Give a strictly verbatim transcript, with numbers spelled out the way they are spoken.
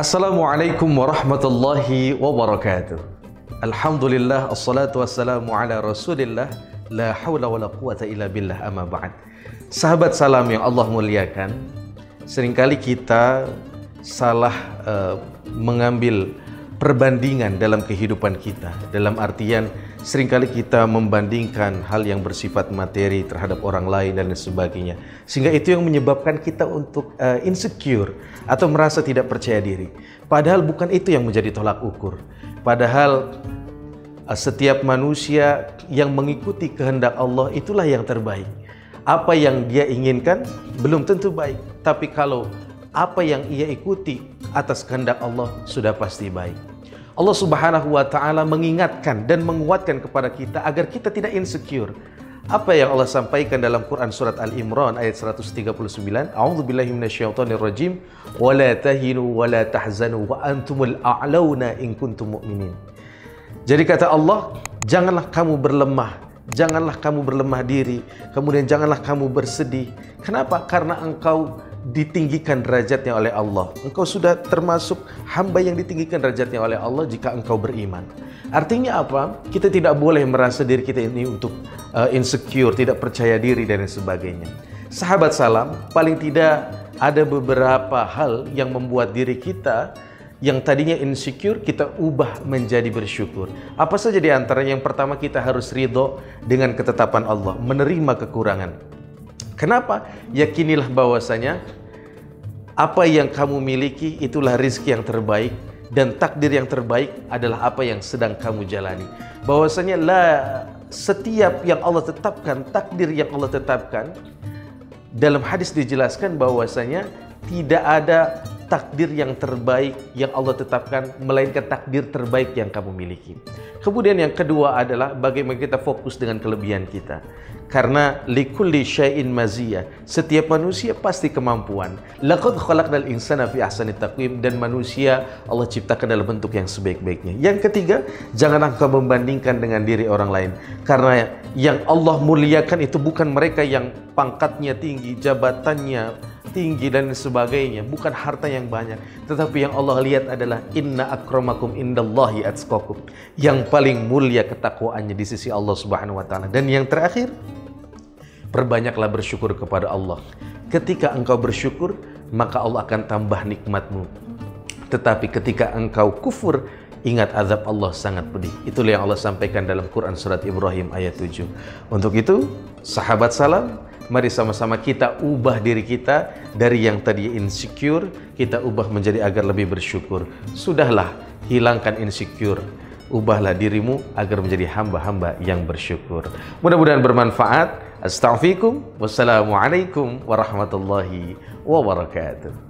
Assalamualaikum warahmatullahi wabarakatuh. Alhamdulillah, assalatu wassalamu ala rasulillah, la hawla wa la quwata illa billah, amma ba'd. Sahabat salam yang Allah muliakan, seringkali kita salah uh, mengambil perbandingan dalam kehidupan kita. Dalam artian, seringkali kita membandingkan hal yang bersifat materi terhadap orang lain dan sebagainya. Sehingga itu yang menyebabkan kita untuk uh, insecure atau merasa tidak percaya diri. Padahal bukan itu yang menjadi tolak ukur. Padahal uh, setiap manusia yang mengikuti kehendak Allah itulah yang terbaik. Apa yang dia inginkan belum tentu baik. Tapi kalau apa yang ia ikuti atas kehendak Allah sudah pasti baik. Allah Subhanahu wa Ta'ala mengingatkan dan menguatkan kepada kita agar kita tidak insecure. Apa yang Allah sampaikan dalam Quran surat Al-Imran ayat seratus tiga puluh sembilan, A'udzubillahi minasyaitonirrajim, wa la tahinu wa la tahzanu wa antumul a'launa in kuntum mu'minin. Jadi kata Allah, janganlah kamu berlemah, janganlah kamu berlemah diri, kemudian janganlah kamu bersedih. Kenapa? Karena engkau ditinggikan derajatnya oleh Allah. Engkau sudah termasuk hamba yang ditinggikan derajatnya oleh Allah jika engkau beriman. Artinya apa? Kita tidak boleh merasa diri kita ini untuk uh, insecure, tidak percaya diri dan sebagainya. Sahabat salam, paling tidak ada beberapa hal yang membuat diri kita yang tadinya insecure kita ubah menjadi bersyukur. Apa saja di antaranya? Yang pertama, kita harus ridho dengan ketetapan Allah, menerima kekurangan. Kenapa? Yakinilah bahwasanya apa yang kamu miliki itulah rizki yang terbaik, dan takdir yang terbaik adalah apa yang sedang kamu jalani. Bahwasanya lah, setiap yang Allah tetapkan, takdir yang Allah tetapkan, dalam hadis dijelaskan bahwasanya tidak ada takdir yang terbaik yang Allah tetapkan melainkan takdir terbaik yang kamu miliki. Kemudian yang kedua adalah bagaimana kita fokus dengan kelebihan kita. Karena likulli syai'in maziyah, setiap manusia pasti kemampuan. Laqad khalaqnal insana fi ahsani taqwim, dan manusia Allah ciptakan dalam bentuk yang sebaik-baiknya. Yang ketiga, janganlah engkau membandingkan dengan diri orang lain. Karena yang Allah muliakan itu bukan mereka yang pangkatnya tinggi, jabatannya tinggi dan sebagainya, bukan harta yang banyak, tetapi yang Allah lihat adalah inna akramakum indallahi atqakum, yang paling mulia ketakwaannya di sisi Allah Subhanahu wa Ta'ala. Dan yang terakhir, perbanyaklah bersyukur kepada Allah. Ketika engkau bersyukur, maka Allah akan tambah nikmatmu. Tetapi ketika engkau kufur, ingat azab Allah sangat pedih. Itulah yang Allah sampaikan dalam Quran surat Ibrahim ayat tujuh. Untuk itu, sahabat salam, mari sama-sama kita ubah diri kita dari yang tadi insecure, kita ubah menjadi agar lebih bersyukur. Sudahlah, hilangkan insecure. Ubahlah dirimu agar menjadi hamba-hamba yang bersyukur. Mudah-mudahan bermanfaat. Astaghfirukum. Wassalamualaikum warahmatullahi wabarakatuh.